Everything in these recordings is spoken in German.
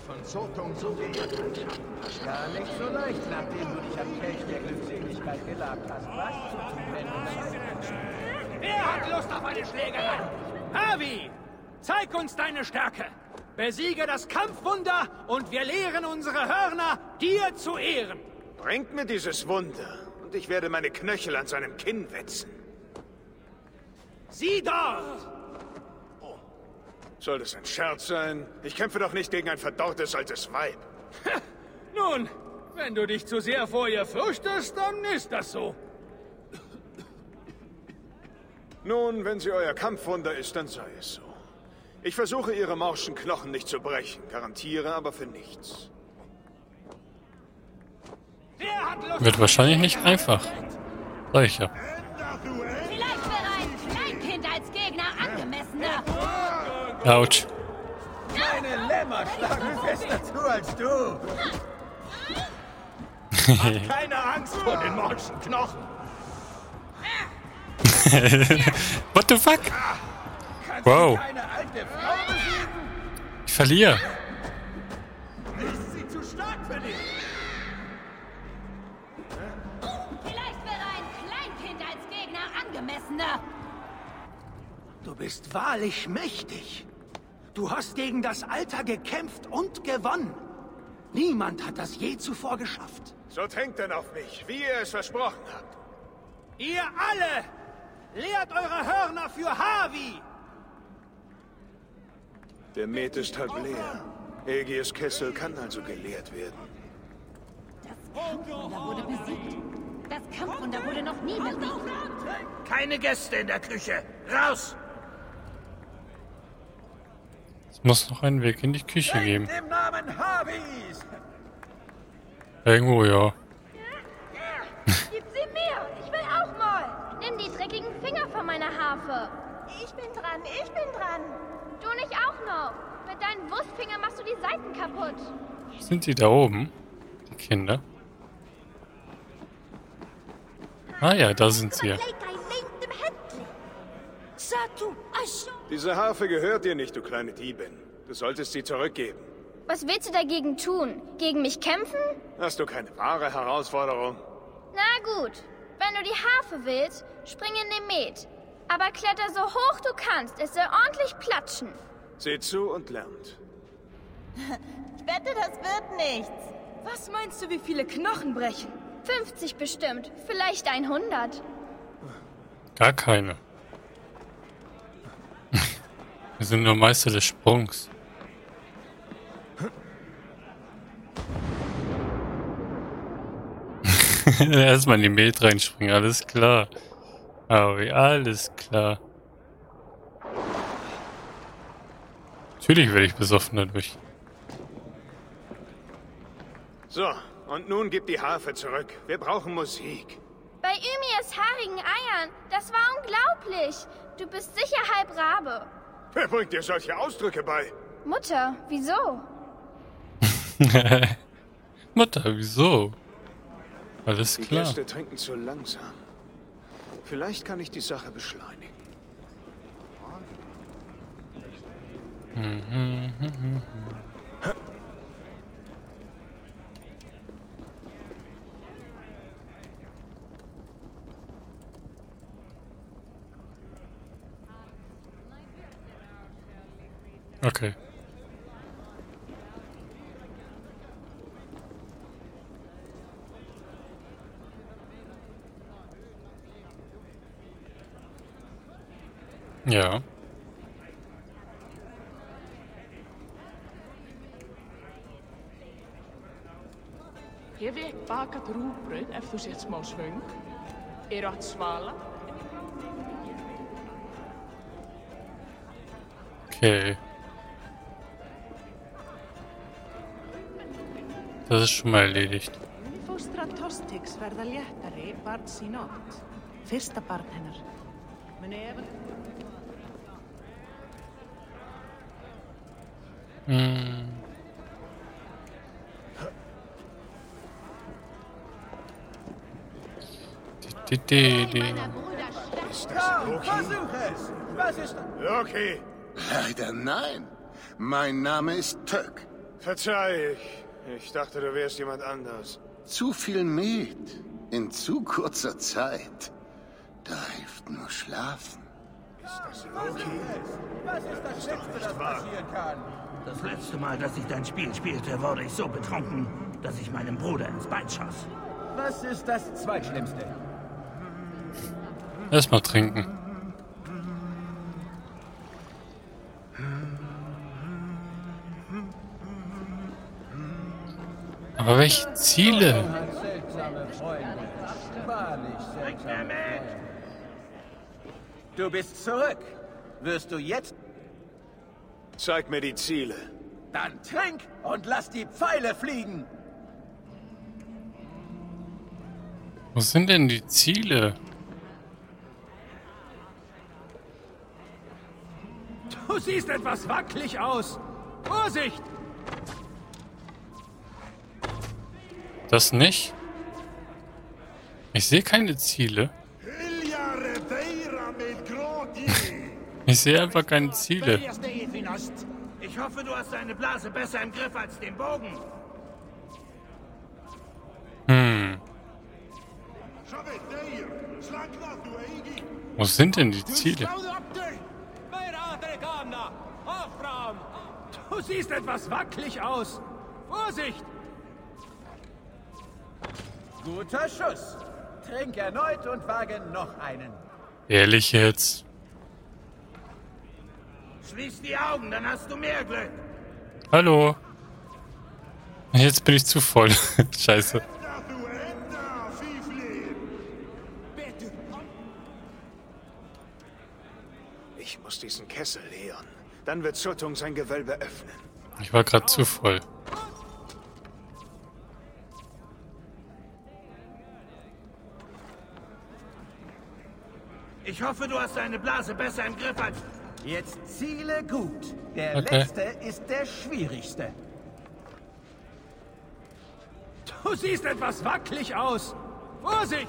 von Zotung zu wehren. Gar nicht so leicht, nachdem du dich am Kelch der Glückseligkeit gelabt hast. Was zu tun, wenn du... Wer hat Lust auf eine Schlägerei? Havi, zeig uns deine Stärke. Besiege das Kampfwunder und wir lehren unsere Hörner, dir zu ehren. Bringt mir dieses Wunder und ich werde meine Knöchel an seinem Kinn wetzen. Sieh dort! Soll das ein Scherz sein? Ich kämpfe doch nicht gegen ein verdorrtes altes Weib. Nun, wenn du dich zu sehr vor ihr fürchtest, dann ist das so. Nun, wenn sie euer Kampfwunder ist, dann sei es so. Ich versuche, ihre morschen Knochen nicht zu brechen, garantiere aber für nichts. Wird wahrscheinlich nicht einfach. Sag ich ja. Vielleicht wäre ein Kleinkind als Gegner angemessener. Autsch. Meine Lämmer schlagen fester zu als du. Hab keine Angst vor den morschen Knochen. What the fuck? Wow. Eine alte Frau besiegen? Ich verliere. Ist sie zu stark für dich? Vielleicht wäre ein Kleinkind als Gegner angemessener. Du bist wahrlich mächtig. Du hast gegen das Alter gekämpft und gewonnen. Niemand hat das je zuvor geschafft. So hängt denn auf mich, wie ihr es versprochen habt. Ihr alle lehrt eure Hörner für Havi. Der Met ist halb leer. Aegiers Kessel kann also geleert werden. Das Kampfwunder wurde besiegt. Das Kampfwunder wurde noch nie besiegt. Keine Gäste in der Küche. Raus! Es muss noch einen Weg in die Küche geben. Im Namen Havis! Irgendwo, ja. Gib sie mir! Ich will auch mal! Nimm die dreckigen Finger von meiner Harfe! Ich bin dran, ich bin dran! Du nicht auch noch! Mit deinen Wurstfingern machst du die Seiten kaputt! Sind die da oben? Die Kinder? Ah ja, da sind sie ja. Diese Harfe gehört dir nicht, du kleine Diebin. Du solltest sie zurückgeben. Was willst du dagegen tun? Gegen mich kämpfen? Hast du keine wahre Herausforderung? Na gut. Wenn du die Harfe willst, spring in den Met. Aber kletter so hoch du kannst. Es soll ordentlich platschen. Seht zu und lernt. Ich wette, das wird nichts. Was meinst du, wie viele Knochen brechen? 50 bestimmt. Vielleicht 100. Gar keine. Wir sind nur Meister des Sprungs. Erstmal in die Met reinspringen, alles klar. Aber alles klar. Natürlich werde ich besoffen dadurch. So, und nun gib die Harfe zurück. Wir brauchen Musik. Bei Ymirs haarigen Eiern. Das war unglaublich. Du bist sicher halb Rabe. Wer bringt dir solche Ausdrücke bei? Mutter, wieso? Mutter, wieso? Alles Die klar. Gäste trinken zu langsam. Vielleicht kann ich die Sache beschleunigen. Okay. Ja. Hef ég bakað rúgbrauð ef þú sért smá svöng? Eru hatt svala? Okay. Das ist schon mal erledigt. Fóstra Tostiks verða léttari barns í nótt. Fyrsta barn hennar. Muni Evan... Ist das Loki? Versuch es! Was ist... Loki! Leider nein. Mein Name ist Tök. Verzeih, ich dachte, du wärst jemand anders. Zu viel Met in zu kurzer Zeit. Da hilft nur Schlafen. Was ist das Schlimmste, das passieren kann? Das letzte Mal, dass ich dein Spiel spielte, wurde ich so betrunken, dass ich meinem Bruder ins Bein schoss. Was ist das Zweitschlimmste? Erstmal trinken. Aber welche Ziele? Hat seltsame Freunde. Wahrlich seltsame Freunde. Du bist zurück. Wirst du jetzt? Zeig mir die Ziele. Dann trink und lass die Pfeile fliegen. Wo sind denn die Ziele? Du siehst etwas wackelig aus. Vorsicht! Das nicht? Ich sehe keine Ziele. Ich sehe einfach keine Ziele. Ich hoffe, du hast deine Blase besser im Griff als den Bogen. Wo sind denn die Ziele? Du siehst etwas wackelig aus. Vorsicht! Guter Schuss. Trink erneut und wage noch einen. Ehrlich jetzt? Schließ die Augen, dann hast du mehr Glück. Hallo? Jetzt bin ich zu voll. Scheiße. Ich muss diesen Kessel leeren. Dann wird Suttung sein Gewölbe öffnen. Ich war gerade zu voll. Ich hoffe, du hast deine Blase besser im Griff als... Jetzt ziele gut. Der Okay. letzte ist der schwierigste. Du siehst etwas wackelig aus. Vorsicht!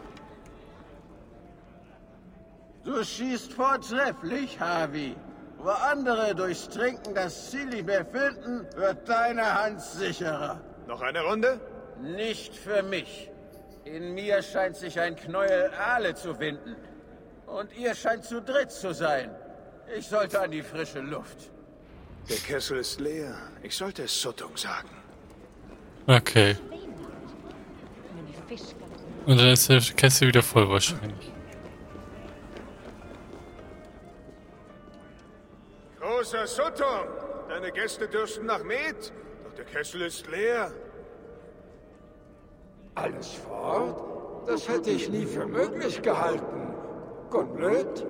Du schießt vortrefflich, Harvey. Wo andere durchs Trinken das Ziel nicht mehr finden, wird deine Hand sicherer. Noch eine Runde? Nicht für mich. In mir scheint sich ein Knäuel Aale zu winden. Und ihr scheint zu dritt zu sein. Ich sollte an die frische Luft. Der Kessel ist leer. Ich sollte es Suttung sagen. Okay. Und dann ist der Kessel wieder voll wahrscheinlich. Großer Suttung! Deine Gäste dürsten nach Met, doch der Kessel ist leer. Alles fort? Das hätte ich nie für möglich gehalten. Gunblöd?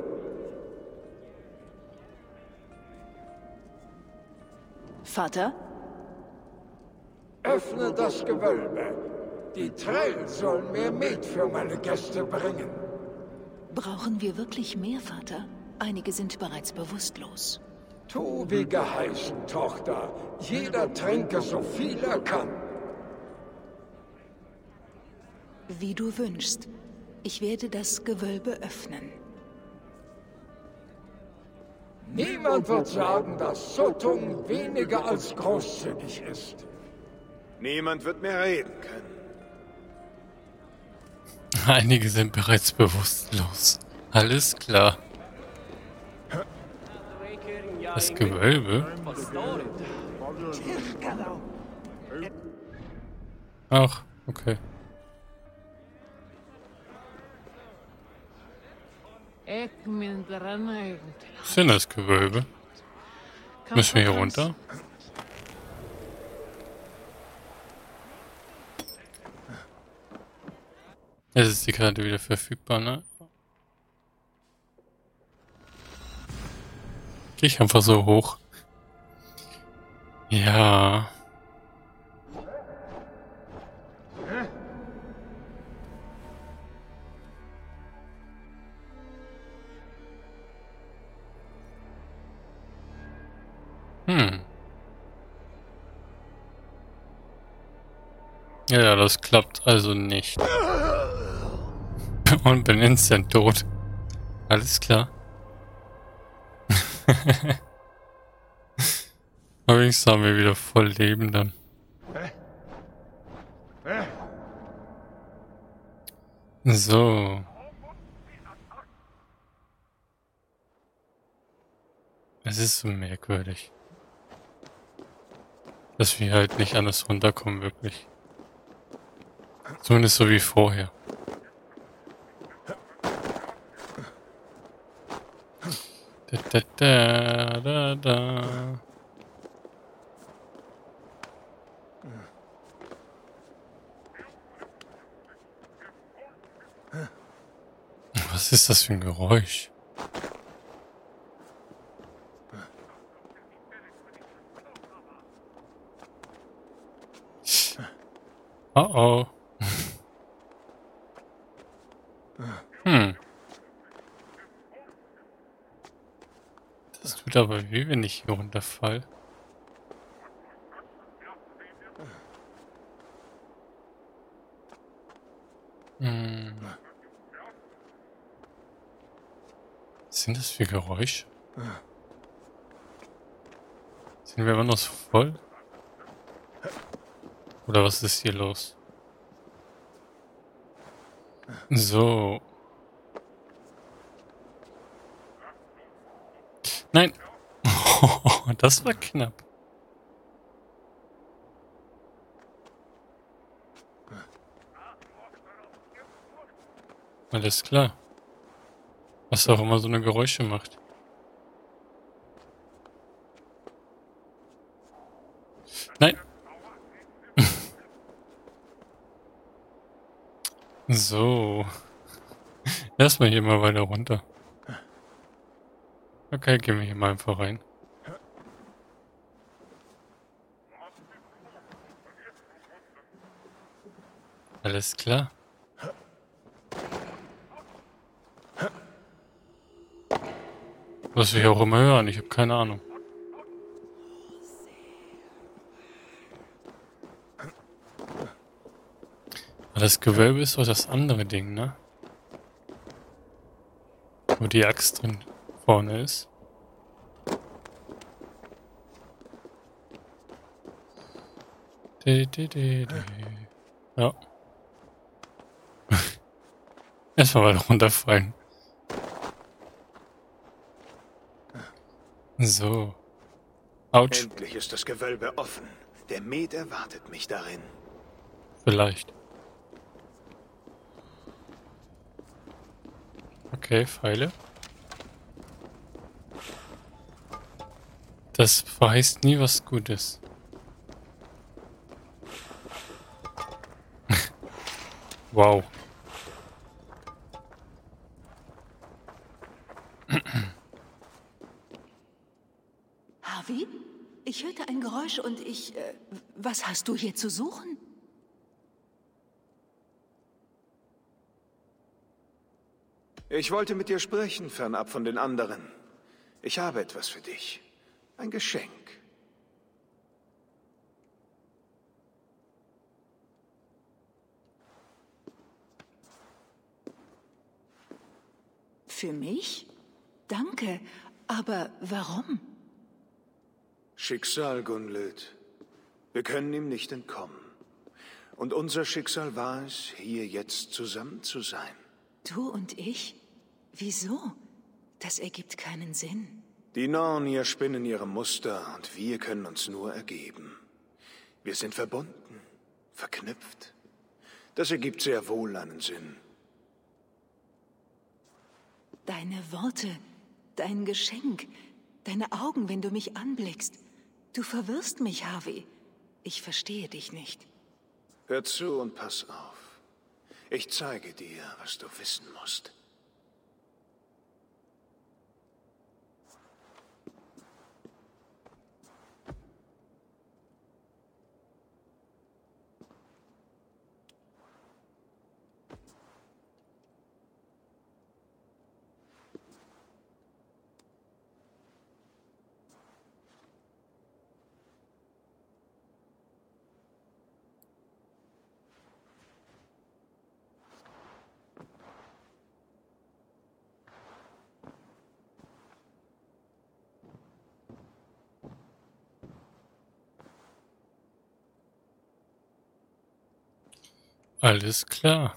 Vater? Öffne das Gewölbe. Die Trail sollen mehr Met für meine Gäste bringen. Brauchen wir wirklich mehr, Vater? Einige sind bereits bewusstlos. Tu wie geheißen, Tochter. Jeder trinke so viel er kann. Wie du wünschst. Ich werde das Gewölbe öffnen. Niemand wird sagen, dass Suttung weniger als großzügig ist. Niemand wird mehr reden können. Einige sind bereits bewusstlos. Alles klar. Das Gewölbe? Ach, okay. Was ist denn das Gewölbe? Müssen wir hier runter? Jetzt ist die Karte wieder verfügbar, ne? Geh ich einfach so hoch. Ja. Ja, das klappt also nicht. Und bin instant tot. Alles klar. Übrigens haben wir wieder voll Leben dann. So. Es ist so merkwürdig. Dass wir halt nicht anders runterkommen, wirklich. Zumindest so wie vorher. Da. Was ist das für ein Geräusch? Oh oh. Das tut aber weh, wenn ich hier runterfall. Was sind das für Geräusche? Sind wir immer noch so voll? Oder was ist hier los? So. Nein! Das war knapp. Alles klar. Was auch immer so eine Geräusche macht. Nein! So. Erstmal hier mal weiter runter. Okay, gehen wir hier mal einfach rein. Alles klar. Was wir hier auch immer hören, ich habe keine Ahnung. Aber das Gewölbe ist doch das andere Ding, ne? Wo die Axt drin vorne ist. Ja. Erstmal weiter runterfallen. So. Autsch. Endlich ist das Gewölbe offen. Der Met erwartet mich darin. Vielleicht. Okay, Pfeile. Das verheißt nie was Gutes. Wow. Harvey? Ich hörte ein Geräusch und was hast du hier zu suchen? Ich wollte mit dir sprechen, fernab von den anderen. Ich habe etwas für dich. Ein Geschenk. Für mich? Danke. Aber warum? Schicksal, Gunlöd. Wir können ihm nicht entkommen. Und unser Schicksal war es, hier jetzt zusammen zu sein. Du und ich? Wieso? Das ergibt keinen Sinn. Die Nornier spinnen ihre Muster und wir können uns nur ergeben. Wir sind verbunden, verknüpft. Das ergibt sehr wohl einen Sinn. Deine Worte, dein Geschenk, deine Augen, wenn du mich anblickst. Du verwirrst mich, Harvey. Ich verstehe dich nicht. Hör zu und pass auf. Ich zeige dir, was du wissen musst. Alles klar.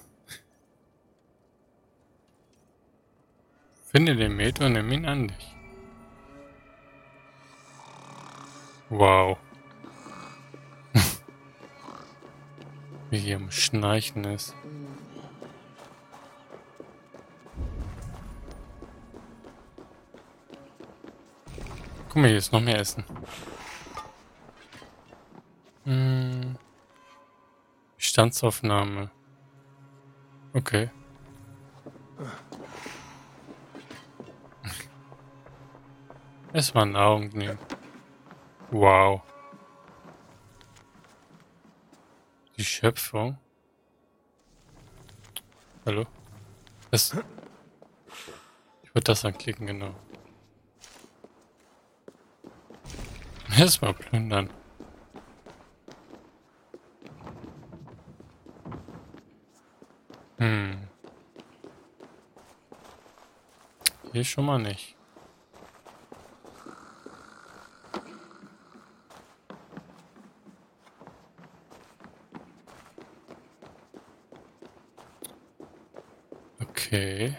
Finde den Met und nimm ihn an dich. Wow. Wie hier am Schnarchen ist. Guck mal, hier ist noch mehr Essen. Bestandsaufnahme. Okay. Erstmal Nahrung nehmen. Wow. Die Schöpfung. Hallo? Ich würde das anklicken, genau. Erstmal plündern. Hier schon mal nicht. Okay.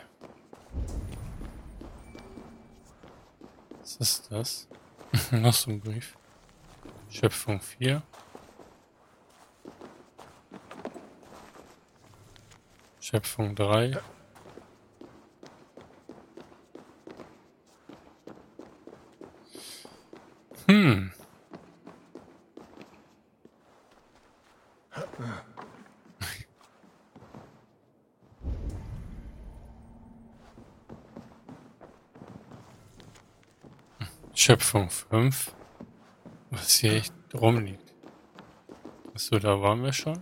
Was ist das? Noch so ein Brief. Schöpfung 4. Schöpfung 3. Schöpfung 5. Was hier echt rumliegt. Achso, da waren wir schon.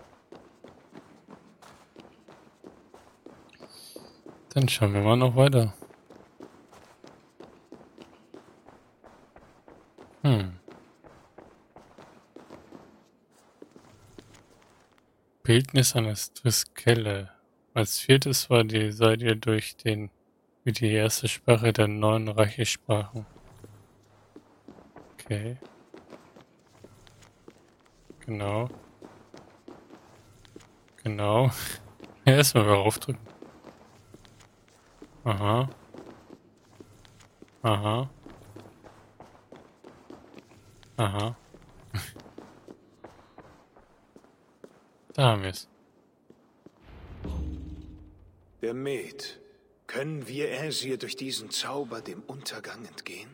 Dann schauen wir mal noch weiter. Bildnis eines Triskele. Als viertes seid ihr durch wie die erste Sprache der neuen Reiche sprachen. Okay. Genau. Genau. Erstmal wieder raufdrücken. Aha. Aha. Aha. Da haben wir es. Der Met. Können wir Äsir durch diesen Zauber dem Untergang entgehen?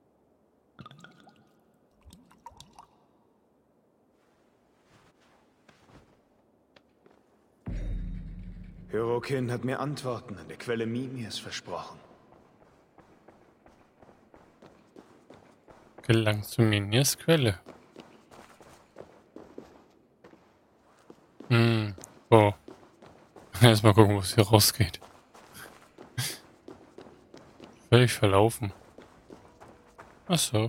Hirokin hat mir Antworten an der Quelle Mimirs versprochen. Gelangt zu Mimirs Quelle. Oh. Erstmal gucken, wo es hier rausgeht. Völlig verlaufen. Ach so.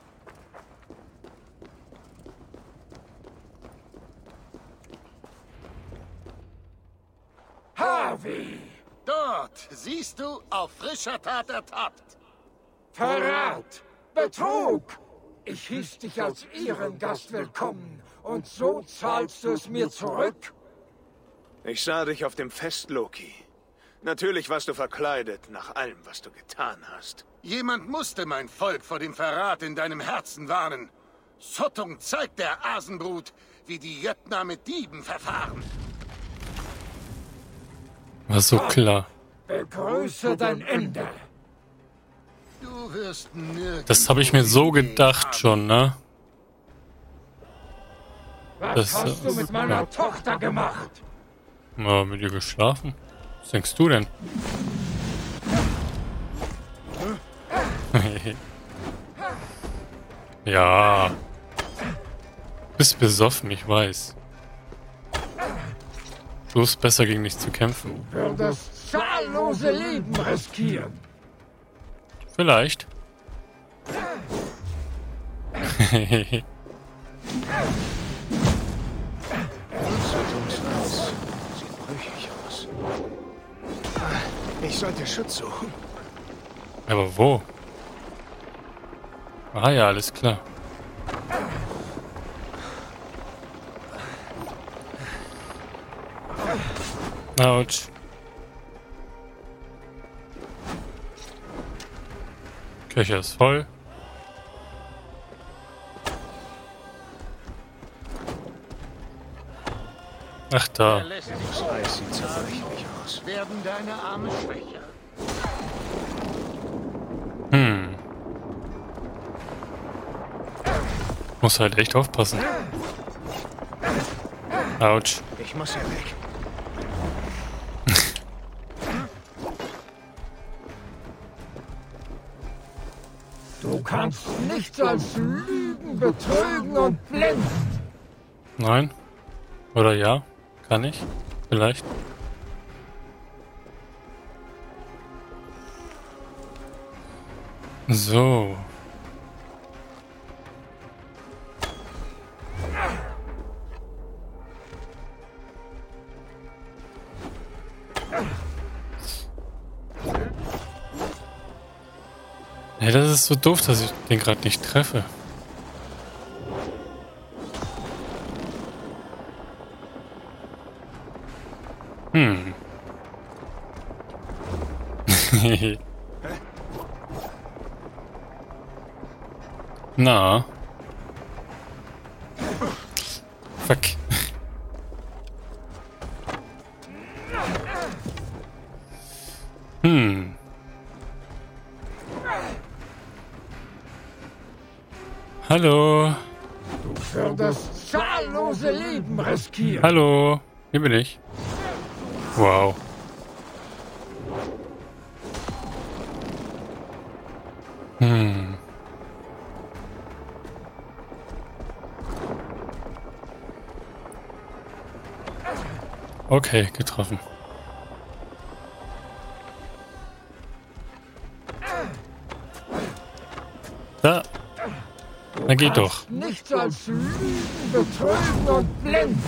Harvey! Dort, siehst du, auf frischer Tat ertappt. Verrat! Betrug! Ich hieß dich als Ehrengast willkommen und so zahlst du es mir zurück? Ich sah dich auf dem Fest, Loki. Natürlich warst du verkleidet, nach allem, was du getan hast. Jemand musste mein Volk vor dem Verrat in deinem Herzen warnen. Sottung zeigt der Asenbrut, wie die Jötner mit Dieben verfahren. War so klar. Begrüße dein Ende. Du wirst nirgends. Das habe ich mir so gedacht schon, ne? Was hast du mit meiner Tochter gemacht? Mal mit ihr geschlafen. Was denkst du denn? Ja. Bist besoffen, ich weiß. So ist besser, gegen dich zu kämpfen. Du würdest zahllose Leben riskieren. Vielleicht. Sieht brüchig aus. Ich sollte Schutz suchen. Aber wo? Ah ja, alles klar. Autsch. Köcher ist voll. Ach da. Das Eis sieht zerbrechlich aus. Werden deine Arme schwächer? Muss halt echt aufpassen. Autsch. Ich muss hier weg. Du kannst nichts als lügen, betrügen und blenden. Nein? Oder ja? Kann ich? Vielleicht? So. Ja, das ist so doof, dass ich den gerade nicht treffe. Na. Fuck. Hallo. Du würdest zahllose Leben riskieren. Hallo. Hier bin ich. Wow. Okay, getroffen. Da. Na geht doch. Nichts als lügen, betrügen und blenden.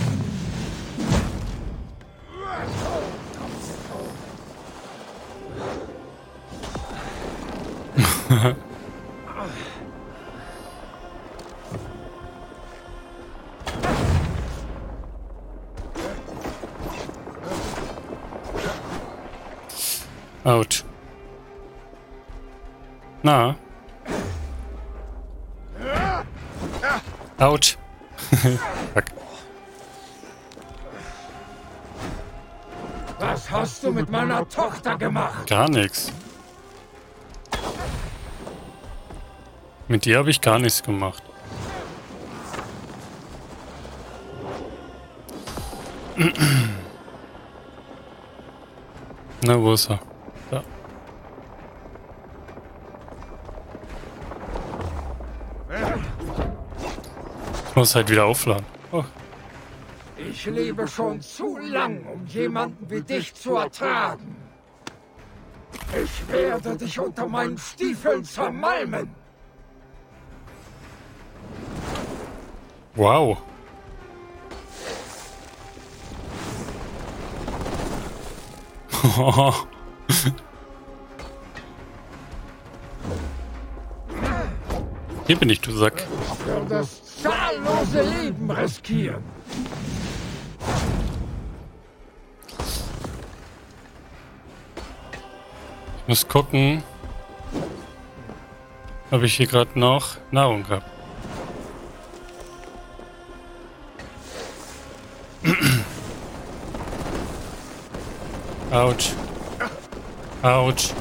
Autsch. Na. Autsch. Fuck. Was hast du mit meiner Tochter gemacht? Gar nichts. Mit dir habe ich gar nichts gemacht. Na, wo ist er? Da. Ich muss halt wieder aufladen. Oh. Ich lebe schon zu lang, um jemanden wie dich zu ertragen. Ich werde dich unter meinen Stiefeln zermalmen. Wow. Hier bin ich, du Sack. Du würdest zahllose Leben riskieren. Ich muss gucken, ob ich hier gerade noch Nahrung habe. Autsch. Autsch.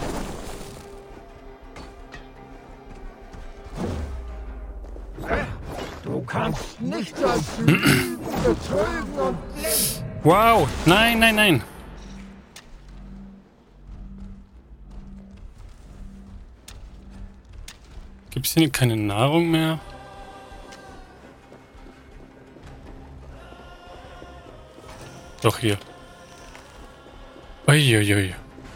Du kannst nichts als lügen, betrügen und blenden. Wow. Nein, nein, nein. Gibt es hier keine Nahrung mehr? Doch hier. Uiuiui.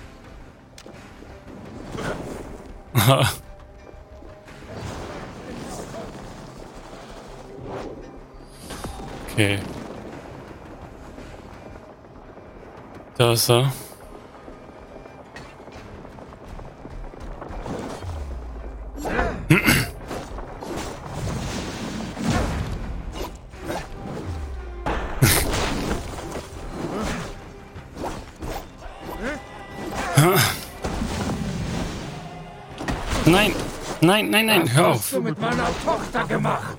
Okay. Da ist er. Nein! Nein, nein, nein, hör Was auf! hast du mit meiner Tochter gemacht?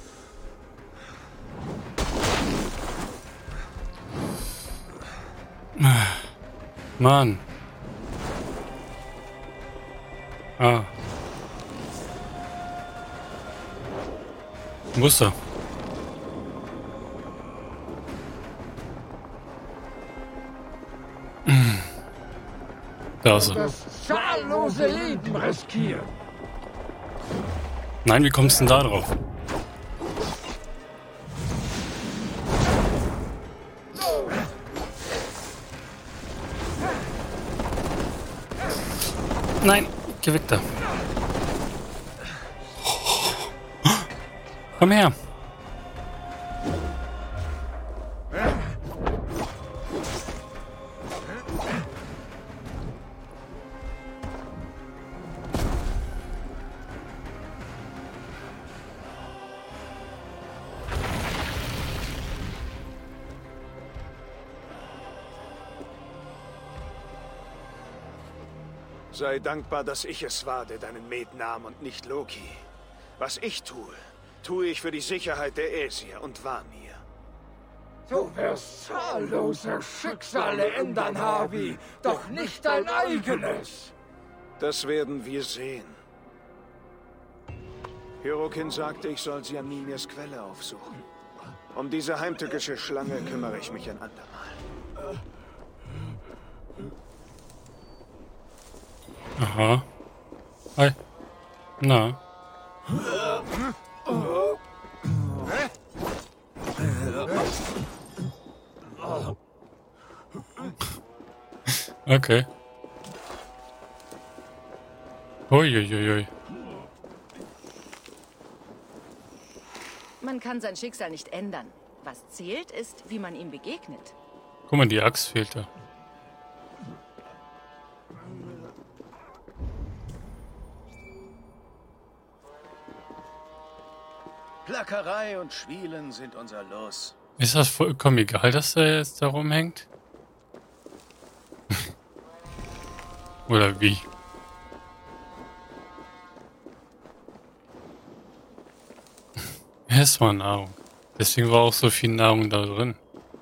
Mann! Ah. Muster. Da ist er. Das zahllose Leben riskieren. Nein, wie kommst du denn da drauf? Nein, geh weg da. Komm her. Sei dankbar, dass ich es war, der deinen Met nahm und nicht Loki. Was ich tue, tue ich für die Sicherheit der Aesir und Vanir. Du wirst zahllose Schicksale ändern, Harvey, doch nicht dein eigenes. Das werden wir sehen. Hirokin sagte, ich soll sie an Mimirs Quelle aufsuchen. Um diese heimtückische Schlange kümmere ich mich ein andermal. Aha. Hi. Na. Okay. Uiuiui. Man kann sein Schicksal nicht ändern. Was zählt, ist, wie man ihm begegnet. Guck mal, die Axt fehlte. Plackerei und Schwielen sind unser Los. Ist das vollkommen egal, dass er jetzt da rumhängt? Oder wie? Erstmal Nahrung. Deswegen war auch so viel Nahrung da drin.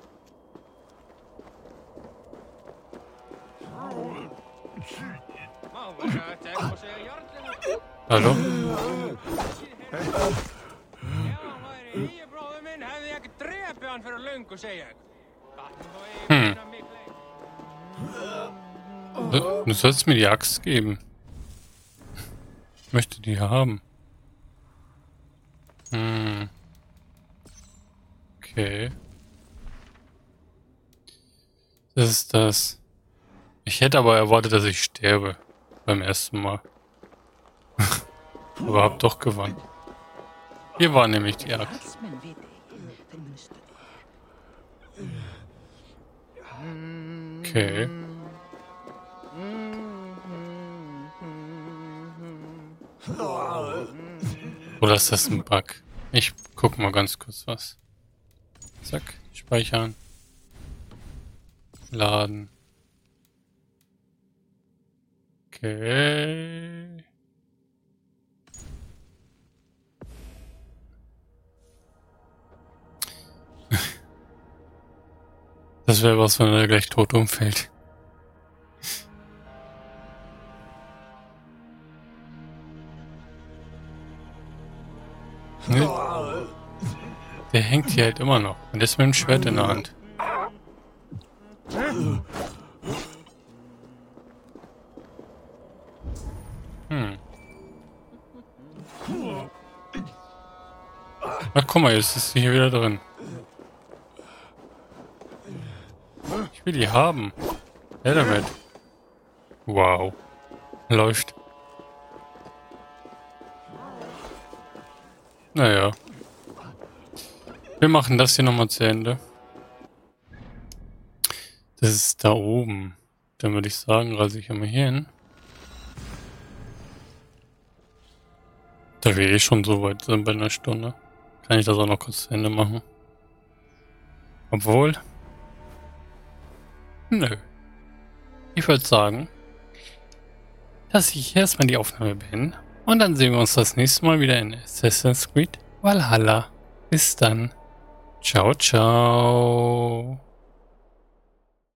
Hallo? Du sollst mir die Axt geben. Ich möchte die haben. Okay. Das ist das. Ich hätte aber erwartet, dass ich sterbe. Beim ersten Mal. Aber hab doch gewonnen. Hier war nämlich die Axt. Okay. Oder ist das ein Bug? Ich guck mal ganz kurz was. Zack, speichern. Laden. Okay. Das wäre was, wenn er gleich tot umfällt. Ne? Der hängt hier halt immer noch. Und ist mit dem Schwert in der Hand. Ach, guck mal, jetzt ist sie hier wieder drin. Ich will die haben. Ja, damit. Wow. Läuft. Naja. Wir machen das hier nochmal zu Ende. Das ist da oben. Dann würde ich sagen, reise ich einmal hier hin. Da wir eh schon so weit sind bei einer Stunde. Kann ich das auch noch kurz zu Ende machen. Obwohl. Nö. Ich würde sagen, dass ich erstmal die Aufnahme beende. Und dann sehen wir uns das nächste Mal wieder in Assassin's Creed Valhalla. Bis dann. Ciao, ciao.